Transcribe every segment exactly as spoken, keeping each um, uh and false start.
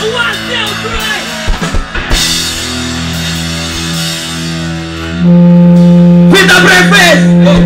one, two, three. Kita breakfast.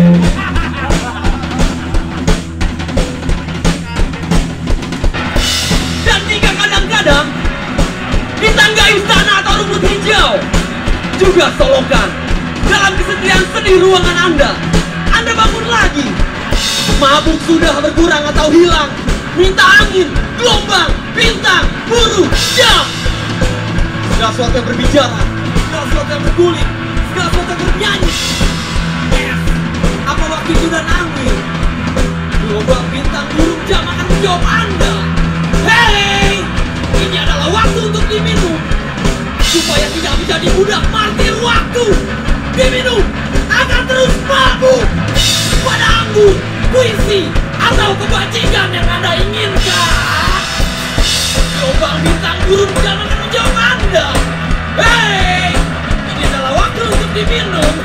Dan jika kadang-kadang di tangga istana atau rumput hijau juga solokan dalam kesedihan sedih ruangan Anda, Anda bangun lagi. Mabuk sudah berkurang atau hilang, minta angin, gelombang, bintang, burung, jam. Segala sesuatu yang berbicara, segala sesuatu yang berguling, segala sesuatu yang bernyanyi. Yes. Apa waktu itu dan angin, gelombang, bintang, burung, jam akan menjawab Anda. Hey, ini adalah waktu untuk diminum, supaya tidak menjadi budak martir waktu. Diminum akan terus mabuk pada anggur, puisi, atau kebajikan yang Anda inginkan. Gelombang, bintang, burung, jam akan menjawab Anda. Hey, ini adalah waktu untuk diminum.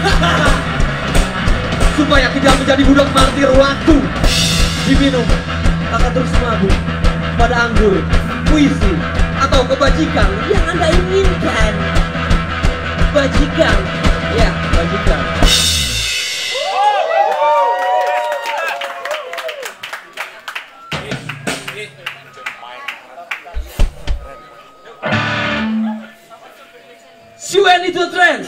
Supaya tidak menjadi budak martir waktu. Diminum akan terus mabuk pada anggur, puisi, atau kebajikan yang Anda inginkan. Bajikan, ya, bajikan. She went into a trance.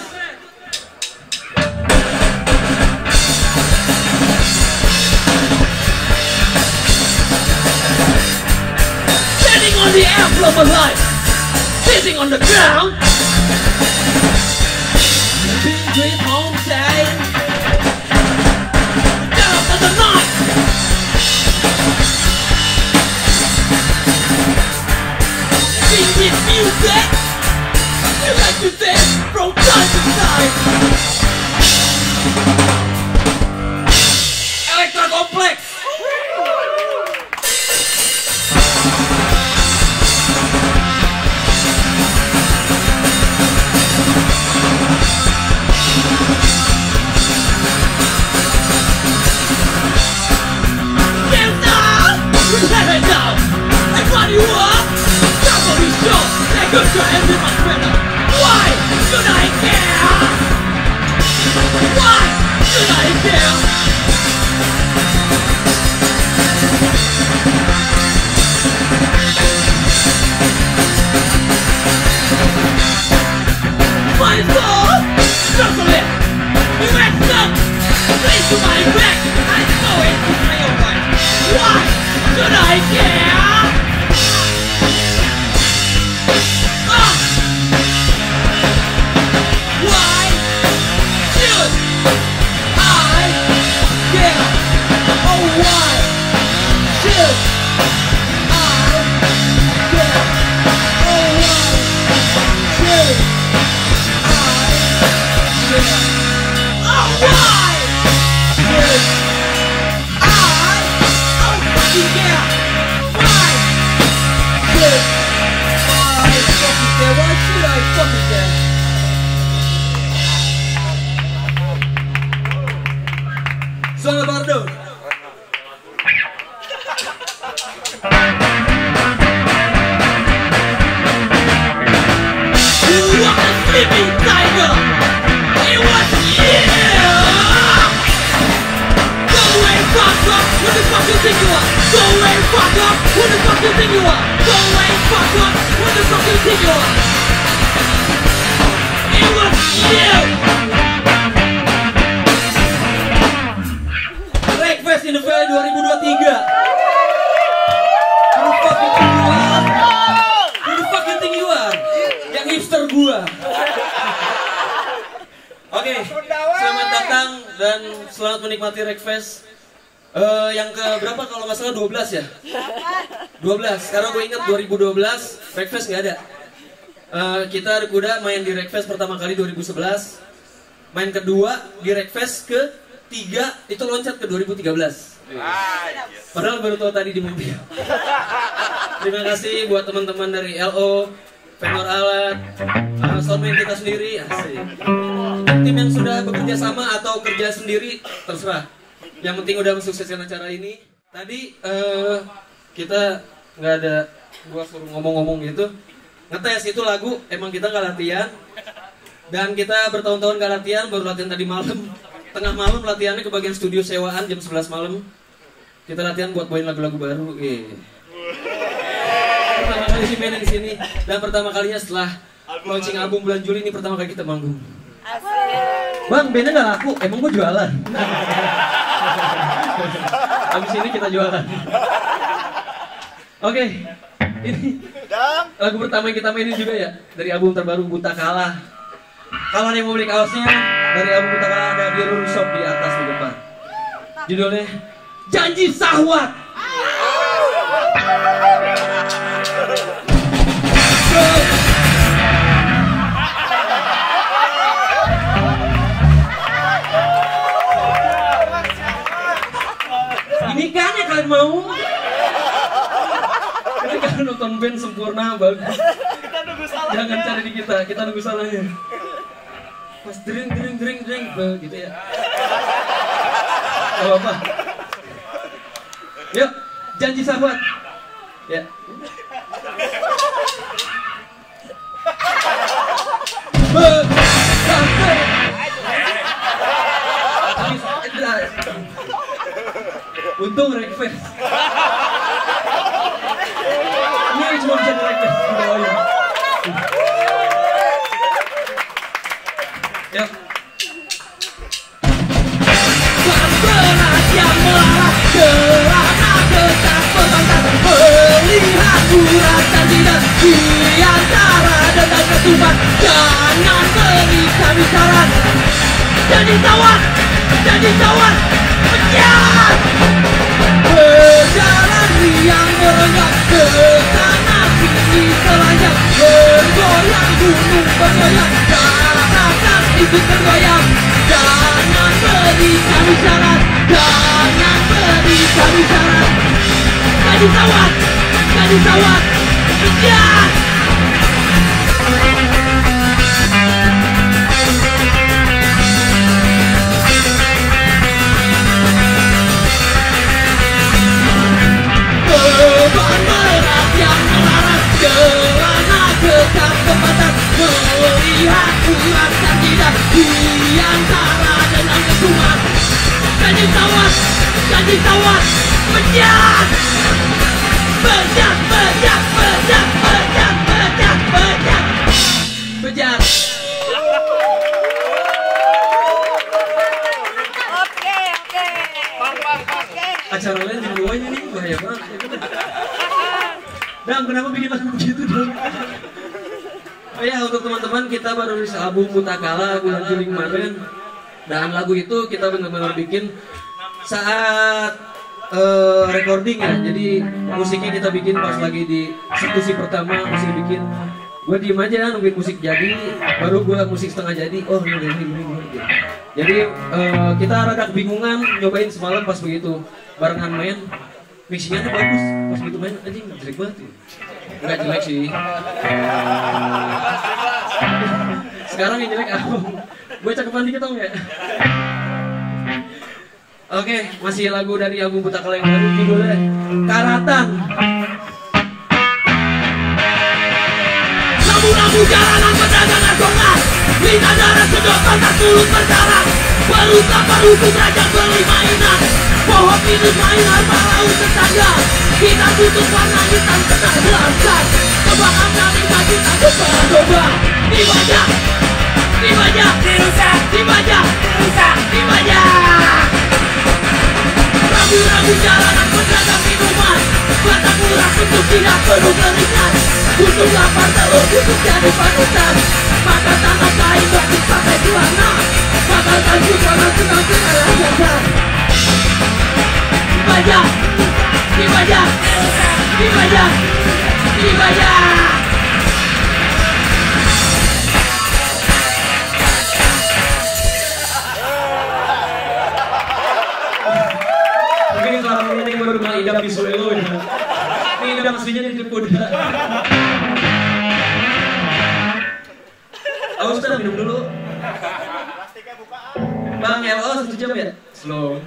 Standing on the emblem of life, sitting on the ground. Big dream home day. Down for the night. Sing this music. You like to dance from time to time. Electro Complex. Dance now, let it down. That's what you want. Somebody show that good times in my better. Why should I care? Why should I care? My soul, struggling, you messed up. Please to my back, I know it's my own life. Why should I care? Ah! Why should I care? Oh, why should I care? Oh, why should I care? Oh, why should I? Oh, fucking care! Why should I fucking care? Why should I fucking care? Zona Bardo. You are a sleeping tiger. It was you. Go away, fuck up. Who the fuck you think you are? Go away, fuck up. Who the fuck you think you are? Go away, fuck up. Who the fuck you think you are? It was you. Breakfast in the Valley dua ribu dua puluh tiga. Who the fuck you think you are? Who the fuck you think you are? Yang hipster gua. Oke, selamat datang dan selamat menikmati Breakfast. Uh, yang ke berapa kalau nggak salah dua belas ya? dua belas, karena gue ingat dua ribu dua belas Breakfast nggak ada. uh, Kita ada kuda main di Breakfast pertama kali dua ribu sebelas. Main kedua di Breakfast ke tiga itu loncat ke dua ribu tiga belas. Padahal baru tahu tadi di mobil. Terima kasih buat teman-teman dari L O, vendor alat, uh, soundman kita sendiri, asik. Tim yang sudah bekerja sama atau kerja sendiri, terserah. Yang penting udah mensukseskan acara ini. Tadi uh, kita nggak ada, gua suruh ngomong-ngomong gitu. ngetes itu lagu, emang kita nggak latihan. Dan kita bertahun-tahun nggak latihan, baru latihan tadi malam. Tengah malam latihannya ke bagian studio sewaan jam sebelas malam. Kita latihan buat bawain lagu-lagu baru. Eh. Pertama kali sih main di sini. Dan pertama kalinya setelah launching album bulan Juli ini pertama kali kita manggung. Bang, bandnya nggak laku, emang gua jualan. Habis ini kita jualan. Oke, okay. Ini lagu pertama yang kita mainin juga ya dari album terbaru Buta Kalah. Kalau ada yang mau beli kaosnya dari album Buta Kalah ada di room shop di atas di depan. Judulnya Janji Sahwat. Ini kan yang kalian mau? Ini kan nonton band sempurna bagus. Jangan cari di kita, kita nunggu salahnya. Pas dring dring dring dring gitu ya. Gak apa-apa. Yuk, Janji Sahwat. Ya. Untung request. Ini cuma bisa di request. Yuk. Beras yang melarang celana ketat pembangkang melihat urat dan tidak di antara dengan ketupat. Jangan beri kami saran. Jadi tawar, jadi tawar, pecah. Berjalan riang merenggang ke sana sini telanjang bergoyang gunung bergoyang daratan ikut bergoyang. Jangan beri kami syarat, jangan beri kami syarat. Jadi tawar, jadi tawar, pecah. Beban berat yang melarang celana ketat kepadan melihat urat dan tidak di antara dengan kesumat. Janji tawar, janji tawar, pecah, pecah, pecah, pecah, pecah, pecah, pecah, pecah. Oke, oke. Oke. Acara lain di bawahnya nih bahaya banget. Dam, kenapa bikin lagu begitu dong? Oh ya, untuk teman-teman kita baru rilis album Buta Kalah bulan Juli kemarin. Dan lagu itu kita benar-benar bikin saat uh, recording ya. Jadi musiknya kita bikin pas lagi di eksekusi pertama, musik bikin. Gue diem aja nungguin musik jadi, baru gue musik setengah jadi. Oh ini ini ini ini. Jadi uh, kita rada kebingungan nyobain semalam pas begitu barengan main. Mixingnya tuh bagus, pas begitu main anjing jelek banget ya. Enggak jelek sih. Sekarang yang jelek aku. Gue cakepan dikit tau gak? Oke, masih lagu dari album Buta Kalah yang baru judulnya Karatan. Lampu-lampu jalanan pedagang asongan, lintah darah sedotan tak tulus berdarah. Berusaha berhubung raja beli mainan, pohon minum main harta laut tetangga. Kita tutup warna hitam tengah belaskan, kebanggaan dari baju tak coba-coba. Dibajak, dibajak, dirusak, dibajak, dirusak, dibajak. Ragu-ragu jalanan pedagang minuman, batang murah untuk tidak perlu keringat. Untuk lapar telur untuk jadi panutan, maka tanah kain batik pakai celana, maka tanju jangan senang dengan jajan. Dibajak, dibajak, dibajak, dibajak. Mungkin kalau ini baru mengidap di Solo ya. Ini udah aslinya di Kuda. Aus dah minum dulu. Bang L O satu jam ya? Slow.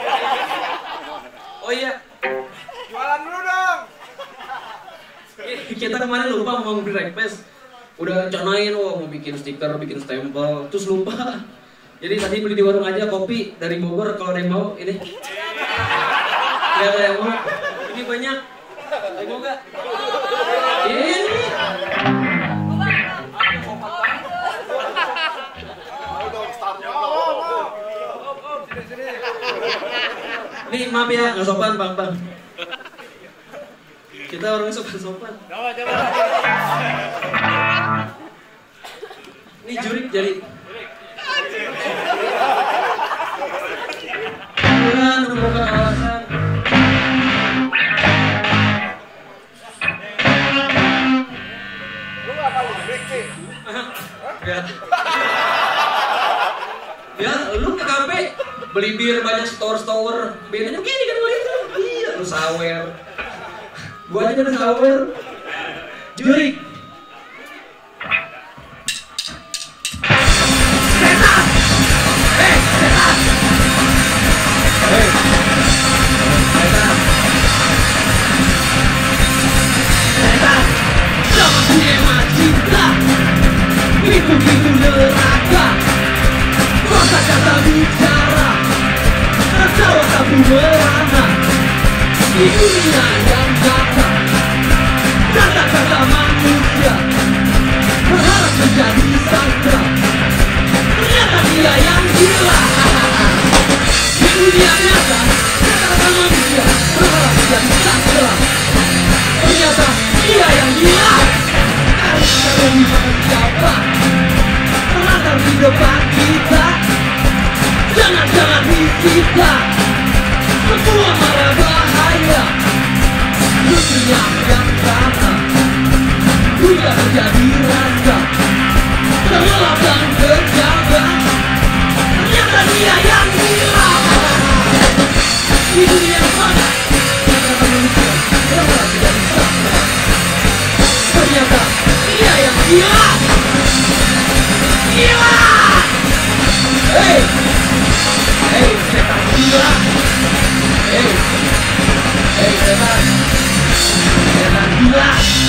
Oh iya. Jualan dulu dong. Kita kemarin lupa mau beli request. Udah rencanain, wah mau bikin stiker, bikin stempel, terus lupa. Jadi tadi beli di warung aja kopi dari Bogor, kalau ada yang mau ini. Gak ada yang mau. Ini banyak. Ada yang mau gak? Ini. Nih maaf ya, nggak sopan bang bang. Kita orang sopan-sopan. Coba coba. Ini jurik jadi. Jangan menemukan alasan. Lu nggak paling sih? Ya. Ya, lu ke kafe beli bir banyak store-store. Bedanya begini kan beli itu. Iya, lu sawer. Gua aja udah sawer. Jurik. Setan. Hei, setan. Hei. Setan. Setan. Jangan punya cinta. Itu-itu neraka. Masa kata bicara, tertawa tapi merana. Di dunia yang nyata, kata-kata manusia berharap menjadi sangka. Ternyata dia yang gila. Di dunia nyata, kata-kata manusia berharap menjadi sangka. Ternyata dia yang gila. Harusnya lebih siapa terlantar di depan kita. Jangan-jangan disita. Semua marah bahaya. Dunia yang sama sudah menjadi rasa. Terlelap dan terjaga. Ternyata dia yang gila. Di dunia mana kata manusia berharap menjadi sangka. Ternyata dia yang gila. Gila. Hei, hei setan gila. Hei, hei setan, setan gila.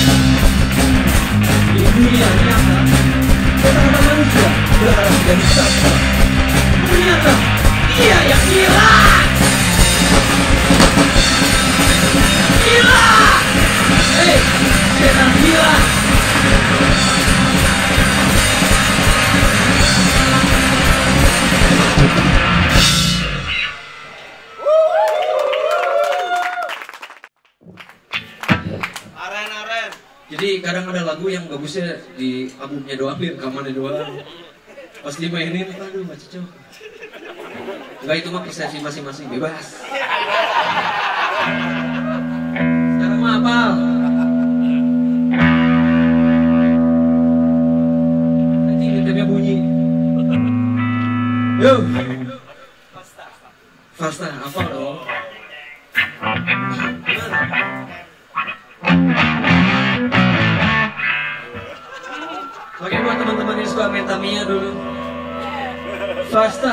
Di dunia nyata, kata-kata manusia berharap menjadi sangka. Ternyata dia yang gila. Gila. Hei, setan gila. Jadi kadang ada lagu yang bagusnya di albumnya doang, di rekamannya doang. Pas dimainin, aduh gak cocok. Enggak, itu mah persepsi masing-masing, bebas. Sekarang mah apal. Nanti ritmenya bunyi. Yo. Fasta, apal dong. Oke, buat teman-teman yang suka main Tamiya dulu. Fasta.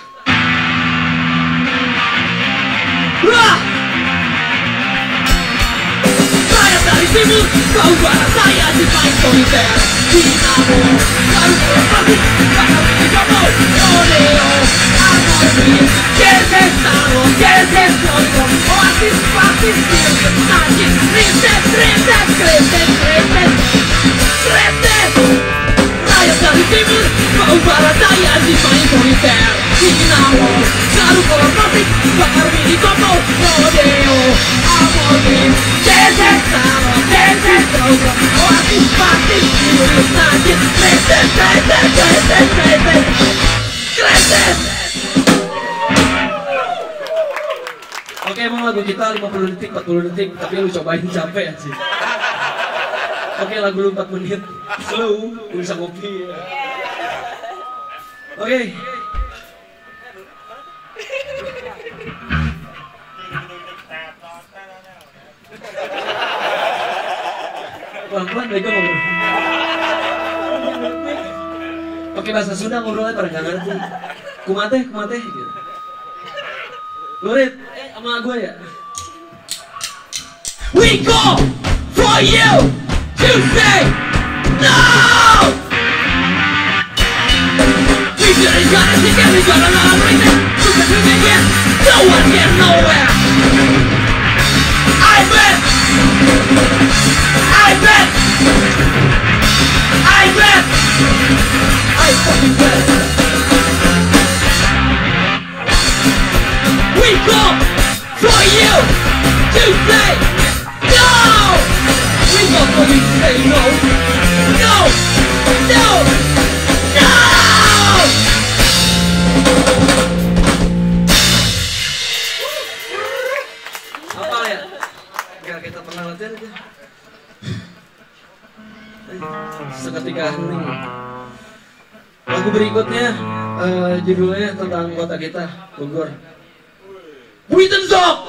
Wah! Saya dari timur, kau barat, saya di main soliter. Dinamo, baru berpati, bakal di Jomo. Rodeo, Amorfin, Kesestano, Kesestroiko, Oasis, Pasis, Kirkir, Najis, Riset, Riset, Kreset, Kreset, Kreset. Saya dari timur, kau barat, saya di main soliter. Dinamo, baru berpati, bakal di Jomo. Rodeo, Amorfin, Kesestano, Kesestroiko, Oasis, Pasis, Kirkir, Najis, Riset, Riset, Riset, Riset, Kreset. Oke, emang lagu kita lima puluh detik, empat puluh detik, tapi lu cobain capek sih. Oke, lagu lu empat menit, slow, lu bisa ngopi. Oke. Pelan-pelan mereka ngobrol. Oke, bahasa Sunda ngobrolnya pada nggak ngerti. Kumate, kumate gitu. Lurid, eh sama gue ya. We go for you, You say no. We didn't gotta take it, we gotta not bring it. Look at me again, no one get nowhere. I bet, I bet, I bet, I fucking bet. We come for you to say no. We come for you to say no. No, no, no. Apa ya? Biar kita pernah latihan aja. Seketika hening. Lagu berikutnya uh, judulnya tentang kota kita, Bogor. Buitenzorg.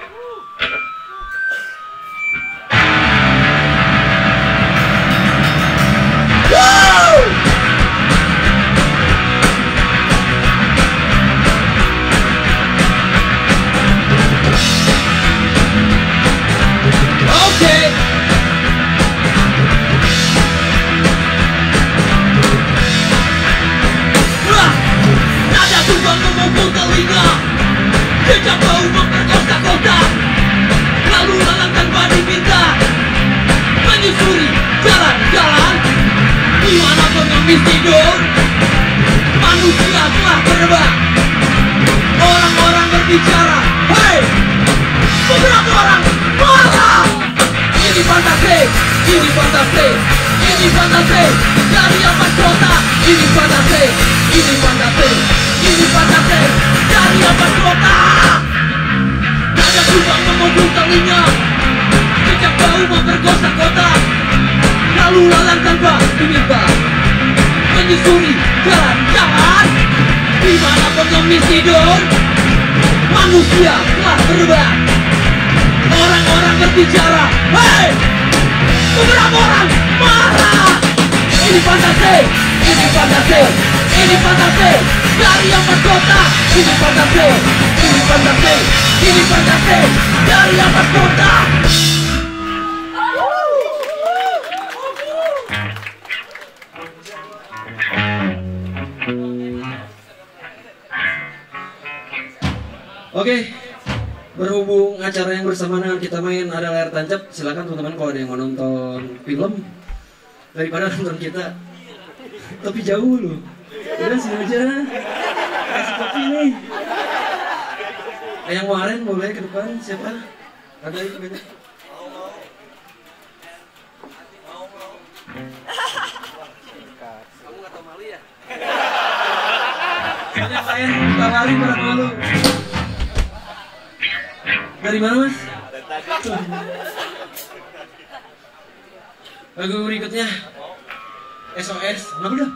Jejak bau memperkosa kota, lalu lalang tanpa diminta, menyusuri jalan-jalan, di mana pengemis tidur, manusia telah terbang. Orang-orang berbicara, hei, beberapa orang marah. Ini fantasi, ini fantasi, ini fantasi, dari ampas kota. Ini fantasi, ini fantasi, ini fantasi, dari ampas kota. Nada subang memukul telinga, jejak bau memperkosa kota, lalu lalang tanpa diminta, menyusuri jalan-jalan, di mana pengemis tidur, manusia telah terbang. Orang-orang berbicara, hei, beberapa orang marah. Ini fantasi, ini fantasi, ini fantasi, dari ampas kota. Ini fantasi, ini fantasi, ini fantasi, dari ampas kota. Oke, berhubung acara yang bersama dengan kita main ada layar tancap, silakan teman-teman kalau ada yang mau nonton film daripada nonton kita, tapi jauh loh. Udah sini aja, kasih kopi nih. Yang kemarin boleh ke depan, siapa? Ada itu banyak. Kamu nggak tahu malu ya? Banyak lain tawarin berat malu. Dari mana mas? Lagu berikutnya S O S, kenapa dah?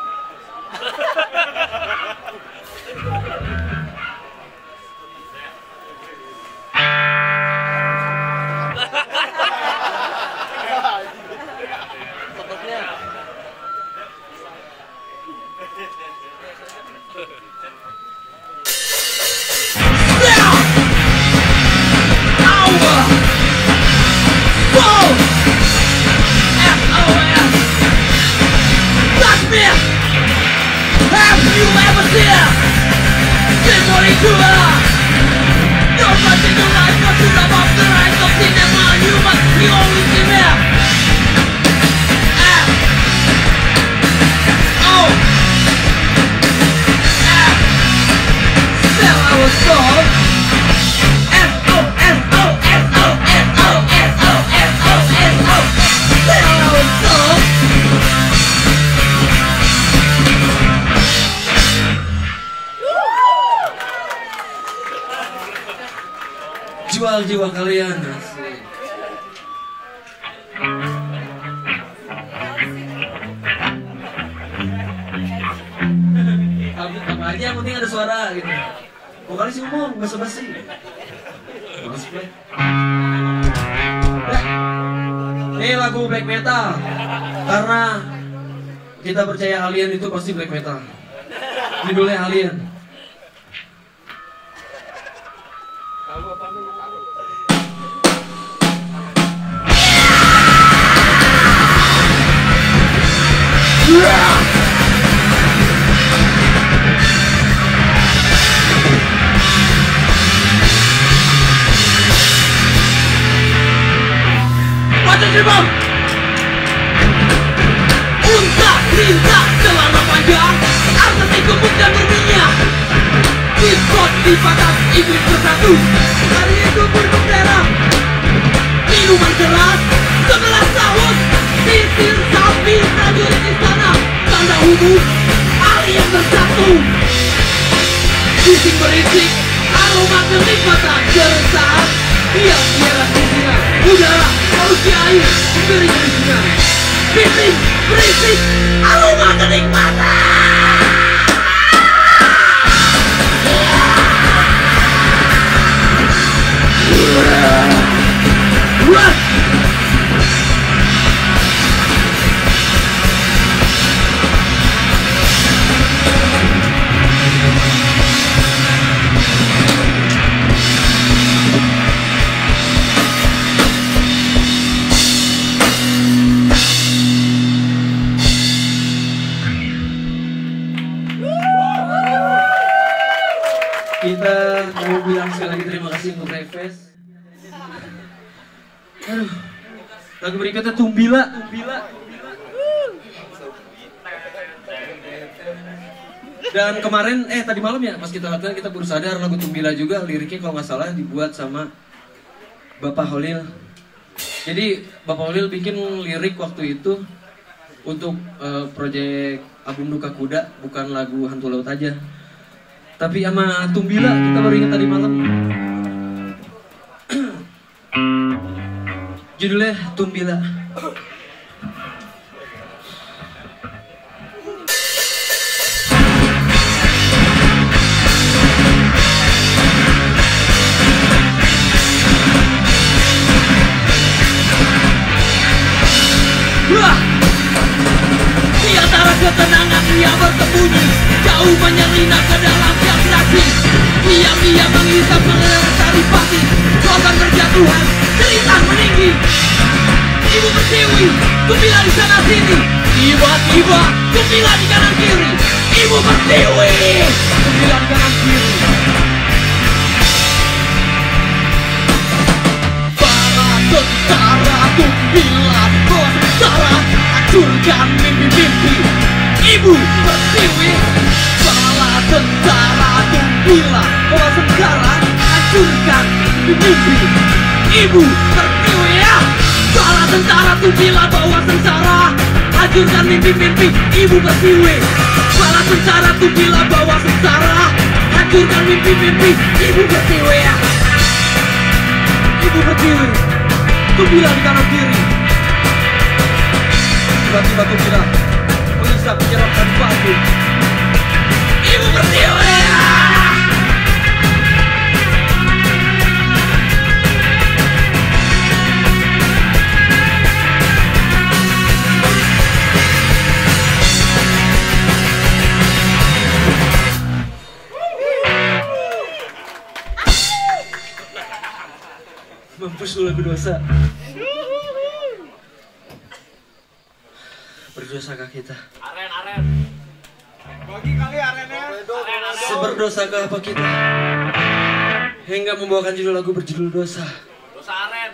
Jual jiwa kalian. Apa aja yang penting ada suara gitu. Vokalis umum, basa-basi. Ini lagu black metal. Karena kita percaya alien itu pasti black metal. Judulnya Alien. Bang, unta, lintah, celana panjang, artis gemuk dan berminyak. Diskot di patas, iblis bersatu. Hari itu berbendera, minuman keras, sebelas tahun, sisir sapi, prajurit istana, tanda hubung, alien bersatu. Bising berisik, aroma kenikmatan, keresahan, diam tiada sisiran, udara, manusia air, memberi kerisingan. Bising berisik, aroma kenikmatan. Wah! Kita mau bilang sekali lagi terima kasih untuk Breakfast. Aduh, lagu berikutnya Tumbila, Tumbila. Dan kemarin, eh tadi malam ya, pas kita latihan kita baru sadar lagu Tumbila juga liriknya kalau nggak salah dibuat sama Bapak Holil. Jadi Bapak Holil bikin lirik waktu itu untuk uh, proyek album Duka Kuda, bukan lagu Hantu Laut aja. Tapi sama Tumbila kita baru ingat tadi malam. Judulnya Tumbila. Wah! Di antara ketenangan ia bersembunyi, jauh menyelinap ke dalam siang saksi. Diam-diam menghisap selera saripati, program kerja Tuhan, cerita meninggi. Ibu bersiwi, Tumbila di sana sini. Tiba-tiba, Tumbila di kanan kiri. Ibu bersiwi, Tumbila di kanan kiri. Para tentara Tumbila, bawa sengsara, hancurkan mimpi-mimpi. Ibu bersiwi, para tentara Tumbila, bawa sengsara, hancurkan mimpi-mimpi. Ibu bersiwi ya. Para tentara Tumbila bawa sengsara, hancurkan mimpi-mimpi. Ibu bersiwi. Para tentara Tumbila bawa sengsara, hancurkan mimpi-mimpi. Ibu bersiwi ya. Ibu bersiwi. Tumbila di kanan kiri. Tiba-tiba Tumbila menghisap menyerapkan batu. Ibu bersiwi ya. Mampus lu lagu dosa. Berdosakah kita? Aren, aren. Bagi kali arennya. Seberdosakah apa kita hingga membawakan judul lagu berjudul Dosa? Dosa aren.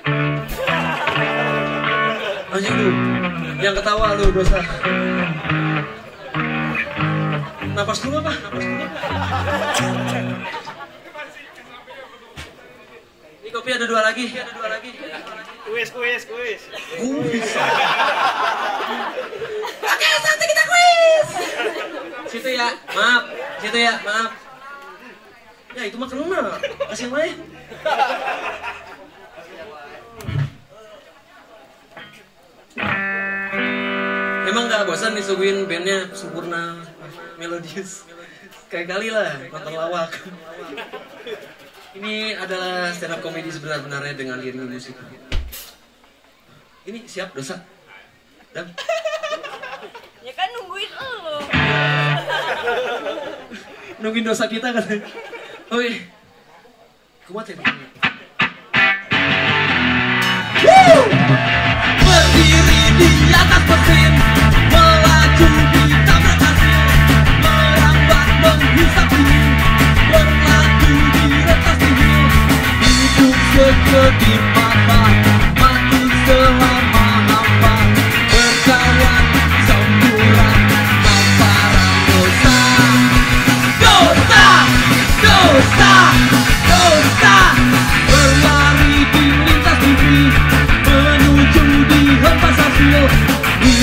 Anjing lu, yang ketawa lu dosa. Napas dulu apa? Napas dulu. Ini kopi ada dua lagi, ada dua lagi. Kuis, kuis, kuis. Kuis. Oke, saatnya kita kuis. Situ ya, maaf. Situ ya, maaf. Ya itu mah kena. Kasih yang lain. Emang gak bosan disuguhin bandnya sempurna, melodius? Kayak kali lah, nonton lawak. Ini adalah stand up comedy sebenar-benarnya dengan iringan musik. Ini siap dosa? Dan? Ya kan nungguin lo. Nungguin dosa kita kan? Oke, kuat ya. Berdiri di atas mesin, melaju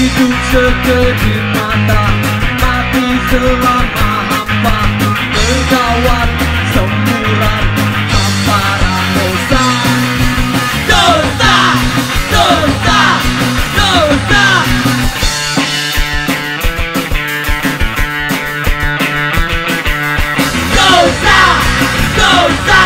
hidup sekedip mata, mati selama hampa, bergawat semburan hamparan dosa. Dosa, dosa, dosa. Dosa, dosa.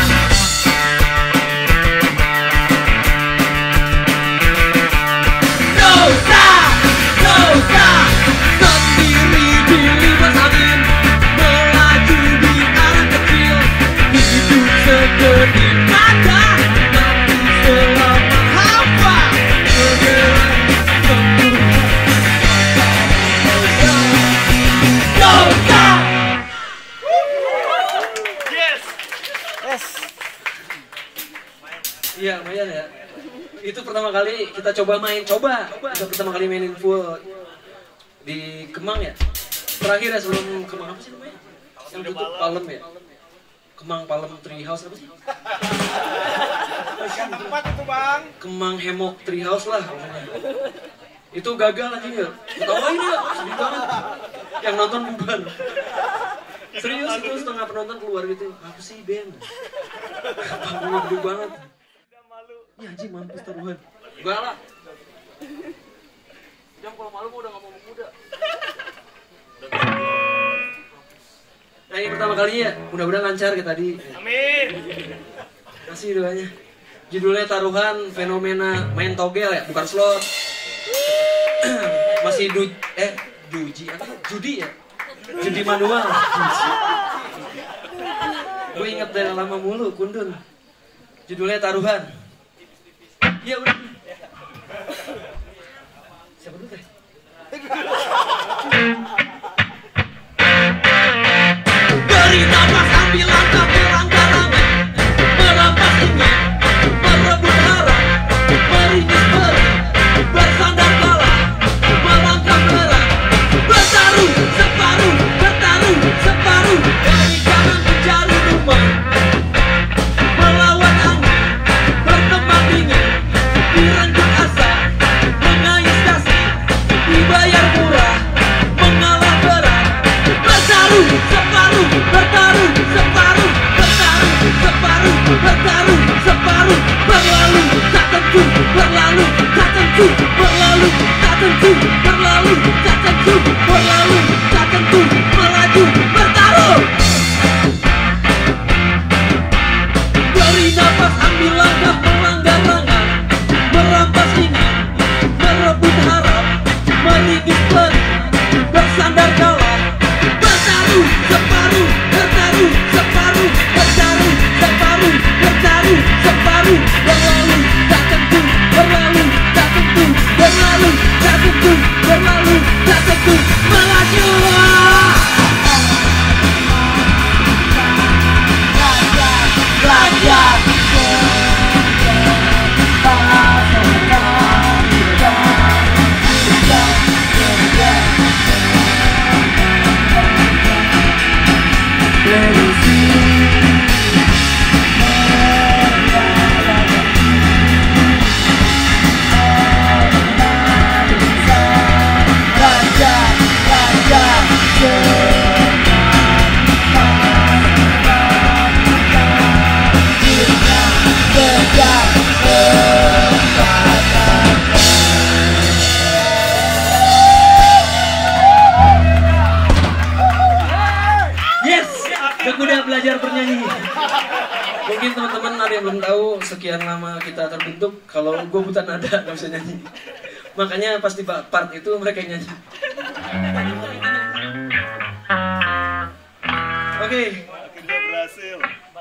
Dosa, dosa. Sendiri di libas angin, melaju di arah kecil. Hidup sekedip mata, mati selama hampa, bergerak sempurna. Dosa. Yes. Iya, lumayan ya. Itu pertama kali kita coba main, coba. Kita pertama kali mainin full di Kemang ya. Terakhir ya sebelum Kemang apa sih namanya? Yang tutup Palem ya. Kemang Palem Tree House apa sih? Yang tempat itu bang. Kemang Hemok Tree House lah pokoknya. Itu gagal aja ya. Ketawain ya, sedih banget. Yang nonton bubar. Serius itu setengah penonton keluar gitu. Apa sih band? Panggungnya gede banget. Ya anjing mampus taruhan. Enggak lah. Jam kalau malu udah gak mau muda. Nah ini pertama kalinya ya, mudah-mudahan lancar kayak tadi. Amin. Kasih doanya. Judulnya Taruhan Fenomena Main Togel ya, bukan slot. Masih du eh duji apa? Judi ya? Judi manual. Gue inget dari lama mulu, kundun. Judulnya Taruhan. Iya udah. Siapa dulu teh? Beri nafas, ambil langkah, berangkat-langkah, merampas ingin, merebut harap, meringis beri, bersandar kalah, melangkah berat, bertaruh separuh, bertaruh separuh, dari kanan mencari rumah, melawan angin, berteman dingin, direnggut asa, mengais kasih, dibayar murah, mengalah berat, bertaruh separuh, bertaruh separuh, bertaruh separuh, bertaruh separuh, berlalu tak tentu, berlalu tak tentu, berlalu tak tentu, berlalu tak tentu, berlalu tak tentu, melaju bertaruh. Beri nafas, ambil langkah, melanggar lengan, merampas ingin, merebut harap, meringis peri, bersandar kalah, bertaruh separuh, bertaruh separuh, bertaruh separuh, bertaruh separuh, berlalu tak tentu, berlalu tak tentu, berlalu tak tentu, berlalu tak tentu, melaju. Belajar. Udah belajar bernyanyi. Mungkin teman-teman ada yang belum tahu sekian lama kita terbentuk. Kalau gue buta nada nggak bisa nyanyi. Makanya pasti part itu mereka yang nyanyi. Oke. Okay. Akhirnya berhasil.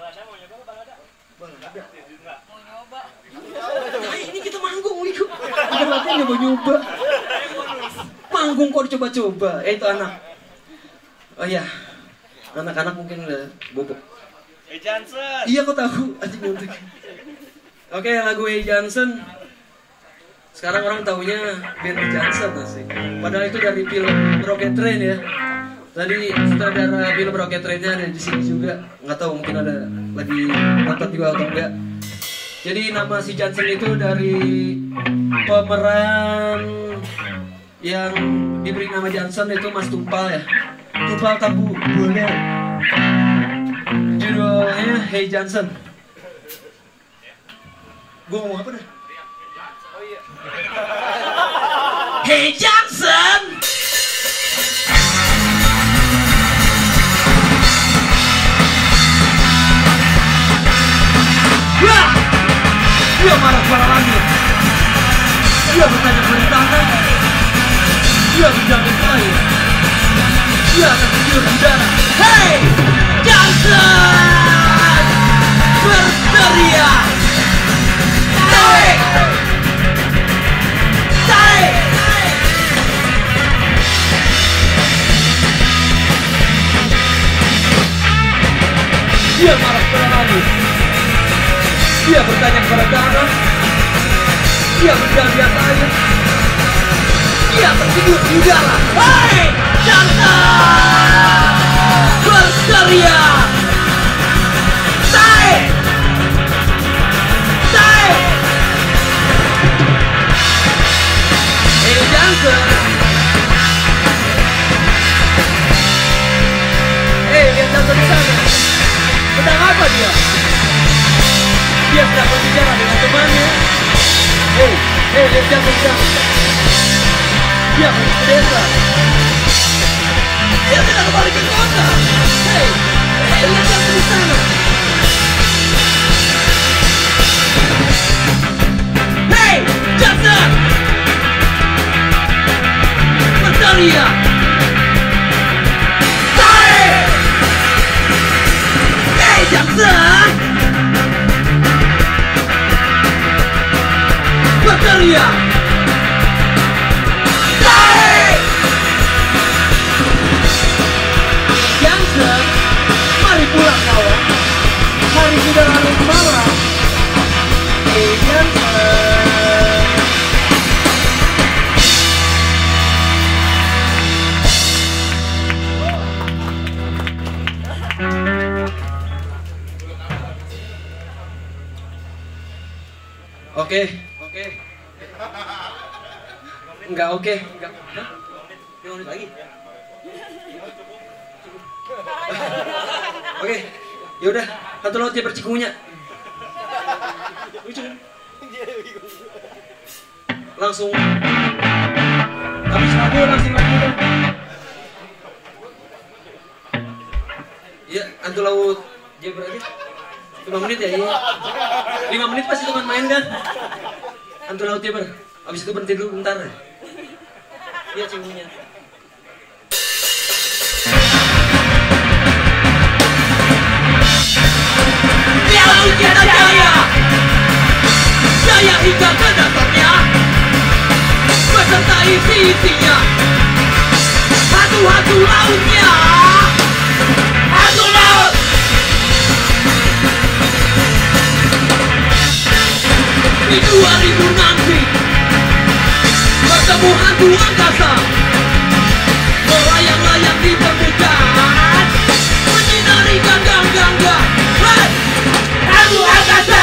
Nah, ini kita manggung, Wiko. Bukan latihan nyoba nyoba. Manggung kok dicoba-coba. Eh itu anak. Oh iya. Anak-anak mungkin udah bobok. Hey Johnson. Iya kok tahu anjing nyontek. Oke, lagu Hey Johnson. Sekarang orang taunya band Johnson asik. Padahal itu dari film Rocket Train ya. Tadi sutradara film Rocket Train-nya ada di sini juga. Nggak tahu mungkin ada lagi nonton juga atau enggak. Jadi nama si Johnson itu dari pemeran yang diberi nama Johnson itu Mas Tumpal ya. Tumpal tabu boleh. Judulnya Hey Johnson. Gue ngomong apa dah? Hey Johnson. Wah, dia marah-marah lagi. Dia bertanya perintahkan. Dia menjamin air. Dia akan tidur di udara. Hey, Johnson berteriak. Tarik, tarik. Dia marah-marah lagi. Dia bertanya kepada tanah. Dia berjalan di atas air. Dia tertidur di udara. Hei, Johnson berteriak. Tarik, tarik. Hei Johnson. Hei, lihat Johnson di sana. Sedang apa dia? Dia sedang berbicara dengan temannya. Hei, hei, lihat Johnson di sana. Dia pergi ke desa. Dia tidak kembali ke kota. Hei, hei, lihat Johnson di sana. Hei, Johnson berteriak. Tarik. Hei, Johnson berteriak. Tarik. Johnson, mari pulang kawan. Hari sudah larut malam. Hey Johnson. Oke, oke. Enggak oke, enggak. Hah? lima menit lagi. Oke, ya udah, satu laut dia percikunya. Langsung habis lagu langsung lagu. Ya, antu laut dia berarti lima menit ya, iya. lima menit pasti teman main kan? Antu laut dia ber. Habis itu berhenti dulu bentar. Dia cikunya. Laut tiada jaya, jaya hingga ke dasarnya, beserta isi-isinya, hantu-hantu lautnya, hantu laut. Di dua ribu nanti, bertemu hantu angkasa, melayang-layang di permukaan, menyinari ganggang-ganggang. Hei! Hantu angkasa,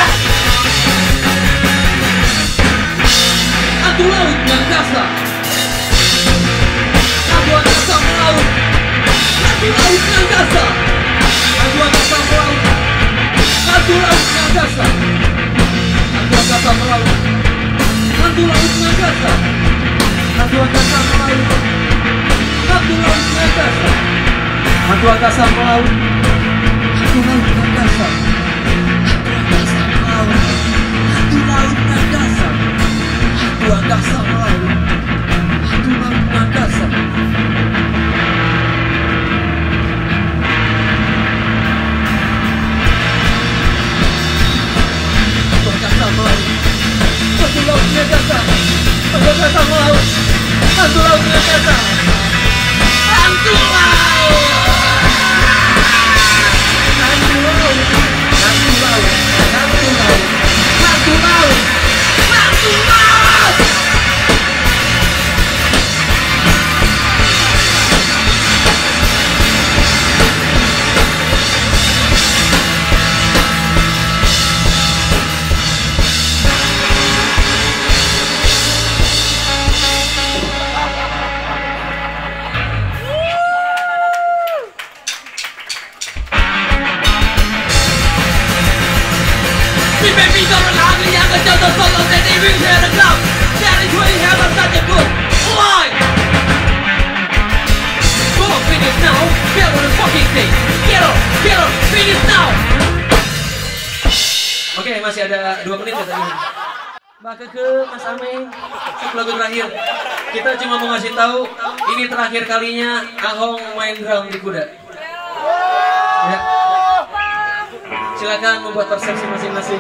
hantu laut angkasa, hantu angkasa melaut, hantu laut angkasa, hantu angkasa melaut, hantu laut angkasa, hantu angkasa melaut, hantu laut angkasa, hantu angkasa melaut, hantu laut angkasa, hantu angkasa melaut, hantu laut angkasa. Hantu laut angkasa, hantu angkasa melaut, hantu laut angkasa. Hantu angkasa melaut, hantu laut angkasa, hantu angkasa melaut, hantu laut angkasa, hantu laut, hantu laut, hantu laut, hantu laut. Hantu laut, hantu laut. masih ada dua menit katanya. Mbak Keke, Mas Ameng, satu lagu terakhir. Kita cuma mau ngasih tahu ini terakhir kalinya Ahong main drum di kuda. Ya. Silakan membuat persepsi masing-masing.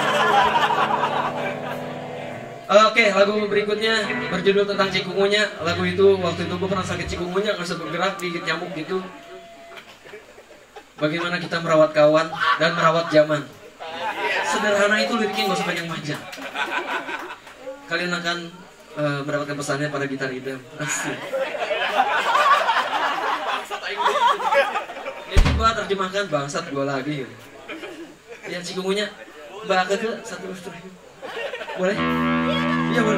Oke, lagu berikutnya berjudul tentang cikungunya. Lagu itu waktu itu gue pernah sakit cikungunya, nggak bisa bergerak, digigit nyamuk gitu. Bagaimana kita merawat kawan dan merawat zaman. Sederhana itu liriknya, nggak usah panjang-panjang. Kalian akan uh, mendapatkan pesannya pada gitar idam. Asik. Jadi gua terjemahkan bangsat gua lagi. Ya cikungunya Mbak Keke satu terakhir. Boleh? Iya boleh.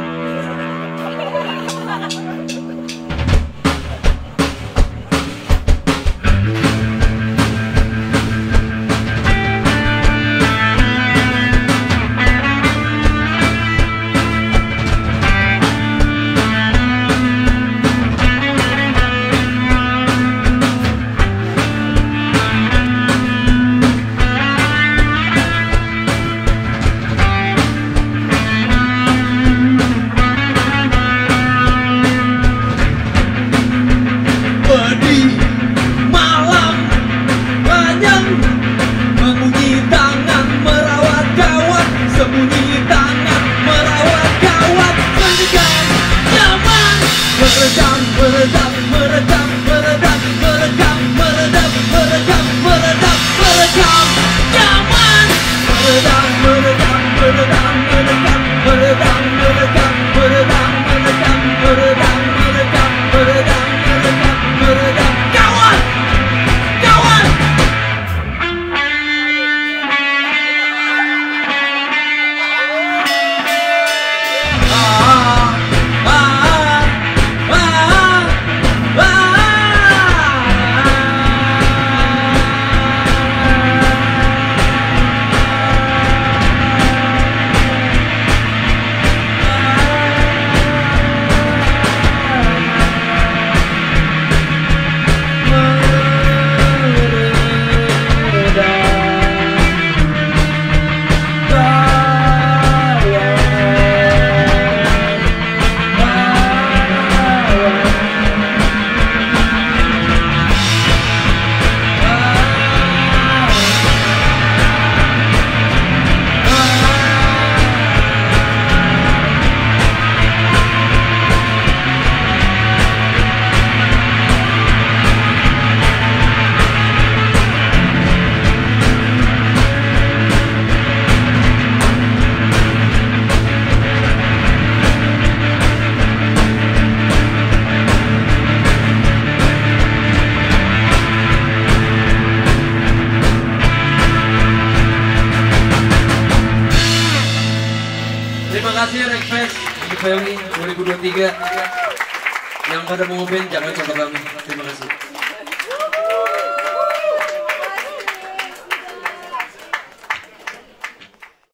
Terima kasih Request dua ribu dua puluh tiga. Yang pada mau ngeband jangan coba kami. Terima kasih.